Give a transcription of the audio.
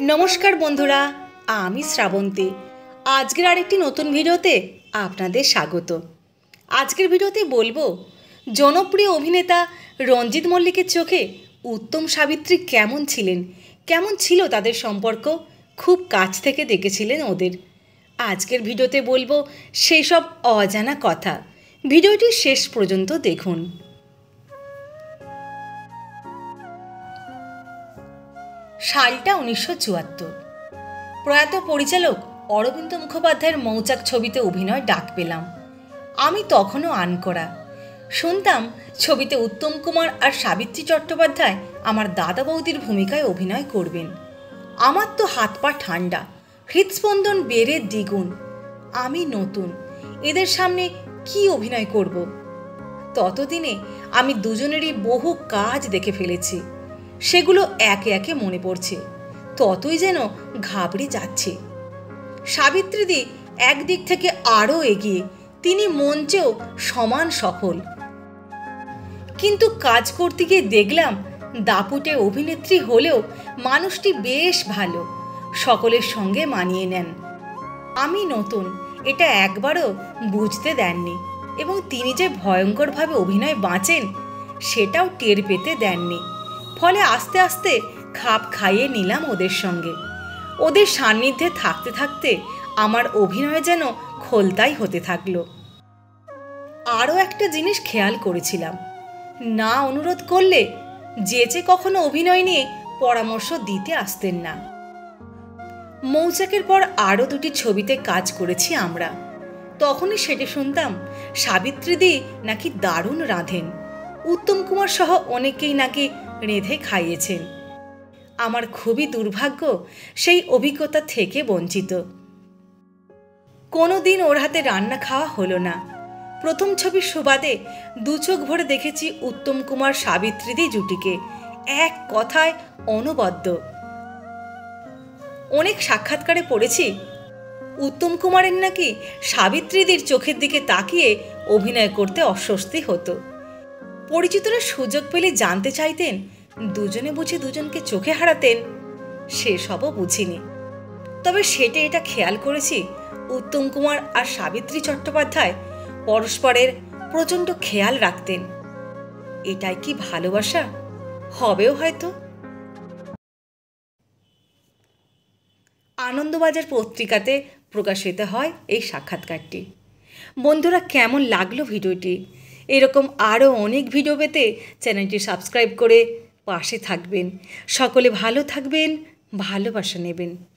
নমস্কার বন্ধুরা, আমি শ্রাবন্তী। আজকের আরেকটি নতুন ভিডিওতে আপনাদের স্বাগত। আজকের ভিডিওতে বলবো জনপ্রিয় অভিনেতা রঞ্জিত মল্লিকের চোখে উত্তম সাবিত্রী কেমন ছিলেন, কেমন ছিল তাদের সম্পর্ক। খুব কাছ থেকে দেখেছিলেন ওদের। আজকের ভিডিওতে বলবো সেই সব অজানা কথা। ভিডিওটি শেষ পর্যন্ত দেখুন। সালটা 1974। প্রয়াত পরিচালক অরবিন্দ মুখোপাধ্যায়ের মৌচাক ছবিতে অভিনয় ডাক পেলাম। আমি তখনও আনকরা। শুনতাম ছবিতে উত্তম কুমার আর সাবিত্রী চট্টোপাধ্যায় আমার দাদা বৌদির ভূমিকায় অভিনয় করবেন। আমার তো হাত পা ঠান্ডা, হৃদস্পন্দন বেড়ে দ্বিগুণ। আমি নতুন, এদের সামনে কি অভিনয় করব? ততদিনে আমি দুজনেরই বহু কাজ দেখে ফেলেছি। সেগুলো একে একে মনে পড়ছে, ততই যেন ঘাবড়ে যাচ্ছে। সাবিত্রীদি একদিক থেকে আরও এগিয়ে, তিনি মঞ্চেও সমান সফল। কিন্তু কাজ করতে গিয়ে দেখলাম দাপুটে অভিনেত্রী হলেও মানুষটি বেশ ভালো, সকলের সঙ্গে মানিয়ে নেন। আমি নতুন, এটা একবারও বুঝতে দেননি, এবং তিনি যে ভয়ঙ্করভাবে অভিনয় বাঁচেন সেটাও টের পেতে দেননি। ফলে আস্তে আস্তে খাপ খাইয়ে নিলাম ওদের সঙ্গে। ওদের সান্নিধ্যে থাকতে থাকতে আমার অভিনয় যেন খোলতাই হতে থাকলো। আরও একটা জিনিস খেয়াল করেছিলাম, না অনুরোধ করলে যে কখনো অভিনয় নিয়ে পরামর্শ দিতে আসতেন না। মৌচাকের পর আরও দুটি ছবিতে কাজ করেছি আমরা। তখনই সেটা শুনতাম সাবিত্রীদি নাকি দারুণ রাঁধেন, উত্তম কুমার সহ অনেকেই নাকি রেঁধে খাইয়েছেন। আমার খুবই দুর্ভাগ্য সেই অভিজ্ঞতা থেকে বঞ্চিত। কোনো দিন ওর হাতে রান্না খাওয়া হলো না। প্রথম ছবির সুবাদে দু চোখ ভরে দেখেছি উত্তম কুমার সাবিত্রীদি জুটিকে, এক কথায় অনবদ্য। অনেক সাক্ষাৎকারে পড়েছি উত্তম কুমারের নাকি সাবিত্রীদির চোখের দিকে তাকিয়ে অভিনয় করতে অস্বস্তি হতো। পরিচিতরা সুযোগ পেলে জানতে চাইতেন দুজনে বুঝি দুজনকে চোখে হারাতেন। সেসবও বুঝিনি। তবে সেটা এটা খেয়াল করেছি উত্তম কুমার আর সাবিত্রী চট্টোপাধ্যায় পরস্পরের প্রচণ্ড খেয়াল রাখতেন। এটাই কি ভালোবাসা? হবেও হয়তো। আনন্দবাজার পত্রিকাতে প্রকাশিত হয় এই সাক্ষাৎকারটি। বন্ধুরা, কেমন লাগলো ভিডিওটি? এরকম আরও অনেক ভিডিও পেতে চ্যানেলটি সাবস্ক্রাইব করে পাশে থাকবেন। সকলে ভালো থাকবেন, ভালোবাসা নেবেন।